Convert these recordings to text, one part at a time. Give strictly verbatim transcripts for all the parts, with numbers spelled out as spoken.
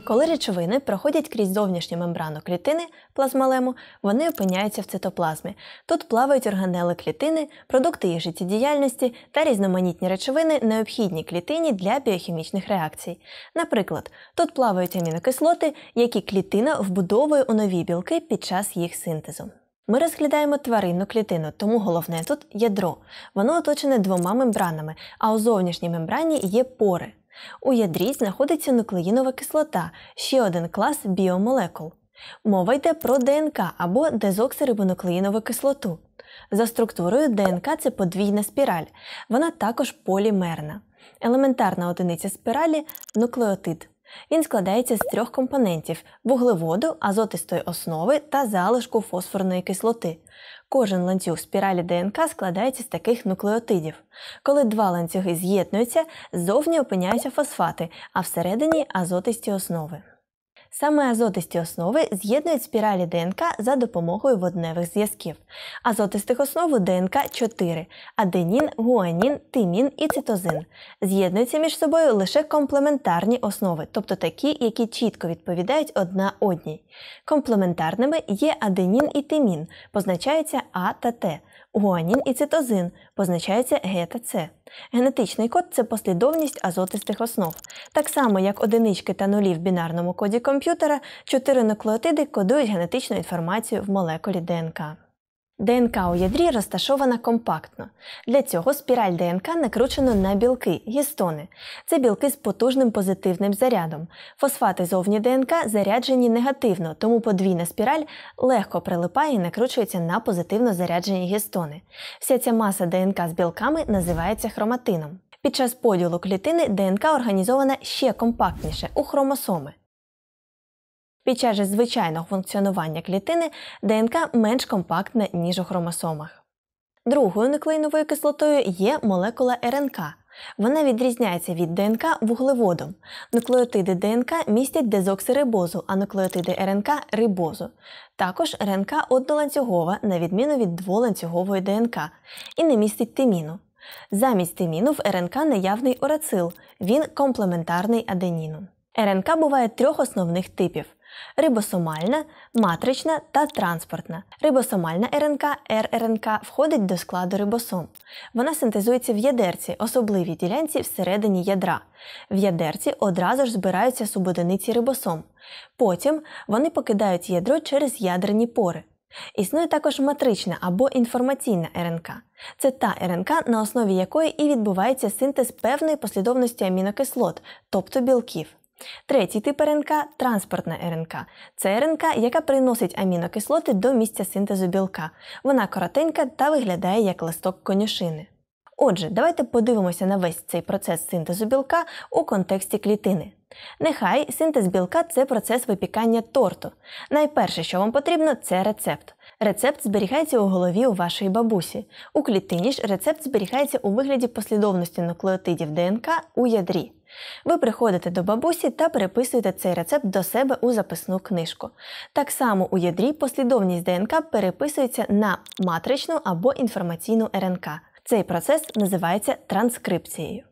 Коли речовини проходять крізь зовнішню мембрану клітини, плазмалему, вони опиняються в цитоплазмі. Тут плавають органели клітини, продукти їх життєдіяльності та різноманітні речовини, необхідні клітині для біохімічних реакцій. Наприклад, тут плавають амінокислоти, які клітина вбудовує у нові білки під час їх синтезу. Ми розглядаємо тваринну клітину, тому головне тут – ядро. Воно оточене двома мембранами, а у зовнішній мембрані є пори. У ядрі знаходиться нуклеїнова кислота, ще один клас біомолекул. Мова йде про ДНК або дезоксирибонуклеїнову кислоту. За структурою ДНК – це подвійна спіраль, вона також полімерна. Елементарна одиниця спіралі – нуклеотид. Він складається з трьох компонентів – вуглеводу, азотистої основи та залишку фосфорної кислоти. Кожен ланцюг спіралі ДНК складається з таких нуклеотидів. Коли два ланцюги з'єднуються, ззовні опиняються фосфати, а всередині – азотисті основи. Саме азотисті основи з'єднують спіралі ДНК за допомогою водневих зв'язків. Азотистих основ у ДНК чотири – аденін, гуанін, тимін і цитозин. З'єднуються між собою лише комплементарні основи, тобто такі, які чітко відповідають одна одній. Комплементарними є аденін і тимін, позначаються А та Т. Гуанін і цитозин позначаються Г та С. Генетичний код – це послідовність азотистих основ. Так само, як одинички та нулі в бінарному коді комп'ютера, чотири нуклеотиди кодують генетичну інформацію в молекулі ДНК. ДНК у ядрі розташована компактно. Для цього спіраль ДНК накручено на білки – гістони. Це білки з потужним позитивним зарядом. Фосфати зовні ДНК заряджені негативно, тому подвійна спіраль легко прилипає і накручується на позитивно заряджені гістони. Вся ця маса ДНК з білками називається хроматином. Під час поділу клітини ДНК організована ще компактніше – у хромосоми. Під час же звичайного функціонування клітини ДНК менш компактна, ніж у хромосомах. Другою нуклеїновою кислотою є молекула РНК. Вона відрізняється від ДНК вуглеводом. Нуклеотиди ДНК містять дезоксирибозу, а нуклеотиди РНК – рибозу. Також РНК одноланцюгова, на відміну від дволанцюгової ДНК, і не містить тиміну. Замість тиміну в РНК наявний урацил, він комплементарний аденіну. РНК буває трьох основних типів – рибосомальна, матрична та транспортна. Рибосомальна РНК, РРНК, входить до складу рибосом. Вона синтезується в ядерці, особливій ділянці всередині ядра. В ядерці одразу ж збираються субодиниці рибосом. Потім вони покидають ядро через ядерні пори. Існує також матрична або інформаційна РНК. Це та РНК, на основі якої і відбувається синтез певної послідовності амінокислот, тобто білків. Третій тип РНК – транспортна РНК. Це РНК, яка приносить амінокислоти до місця синтезу білка. Вона коротенька та виглядає як листок конюшини. Отже, давайте подивимося на весь цей процес синтезу білка у контексті клітини. Нехай синтез білка – це процес випікання торту. Найперше, що вам потрібно – це рецепт. Рецепт зберігається у голові у вашої бабусі. У клітині ж рецепт зберігається у вигляді послідовності нуклеотидів ДНК у ядрі. Ви приходите до бабусі та переписуєте цей рецепт до себе у записну книжку. Так само у ядрі послідовність ДНК переписується на матричну або інформаційну РНК. Цей процес називається транскрипцією.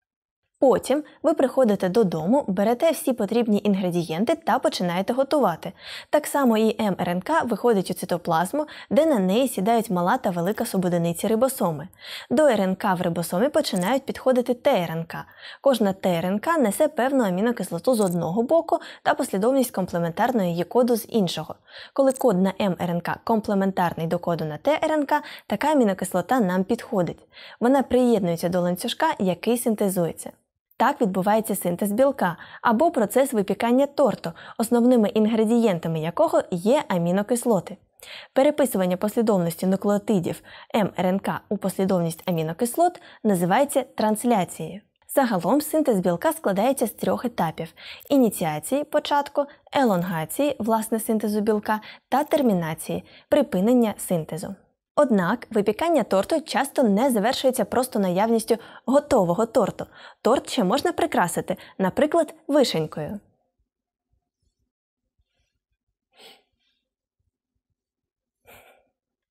Потім ви приходите додому, берете всі потрібні інгредієнти та починаєте готувати. Так само і мРНК виходить у цитоплазму, де на неї сідають мала та велика субодиниці рибосоми. До РНК в рибосомі починають підходити ТРНК. Кожна ТРНК несе певну амінокислоту з одного боку та послідовність комплементарної її коду з іншого. Коли код на мРНК комплементарний до коду на ТРНК, така амінокислота нам підходить. Вона приєднується до ланцюжка, який синтезується. Так відбувається синтез білка або процес випікання торту, основними інгредієнтами якого є амінокислоти. Переписування послідовності нуклеотидів мРНК у послідовність амінокислот називається трансляцією. Загалом синтез білка складається з трьох етапів – ініціації, початку, елонгації, власне синтезу білка, та термінації, припинення синтезу. Однак випікання торту часто не завершується просто наявністю готового торту. Торт ще можна прикрасити, наприклад, вишенькою.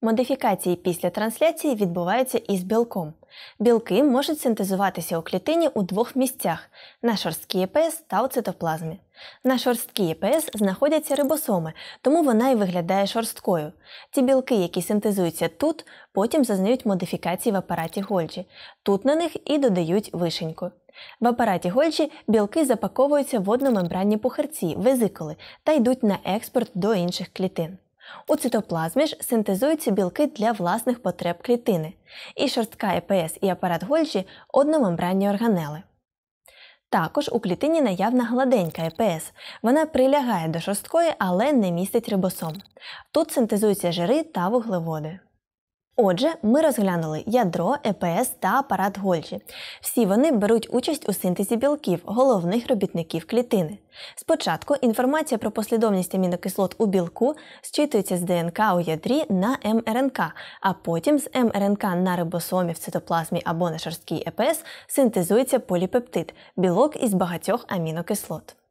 Модифікації після трансляції відбуваються із білком. Білки можуть синтезуватися у клітині у двох місцях – на шорсткій ЕПС та у цитоплазмі. На шорсткій ЕПС знаходяться рибосоми, тому вона і виглядає шорсткою. Ті білки, які синтезуються тут, потім зазнають модифікації в апараті Гольджі. Тут на них і додають вишеньку. В апараті Гольджі білки запаковуються в одномембранні пухирці – везикули та йдуть на експорт до інших клітин. У цитоплазмі ж синтезуються білки для власних потреб клітини. І шорстка ЕПС, і апарат Гольджі – одномембранні органели. Також у клітині наявна гладенька ЕПС. Вона прилягає до шорсткої, але не містить рибосом. Тут синтезуються жири та вуглеводи. Отже, ми розглянули ядро, ЕПС та апарат Гольджі. Всі вони беруть участь у синтезі білків, головних робітників клітини. Спочатку інформація про послідовність амінокислот у білку зчитується з ДНК у ядрі на МРНК, а потім з МРНК на рибосомі в цитоплазмі або на шорсткій ЕПС синтезується поліпептид – білок із багатьох амінокислот.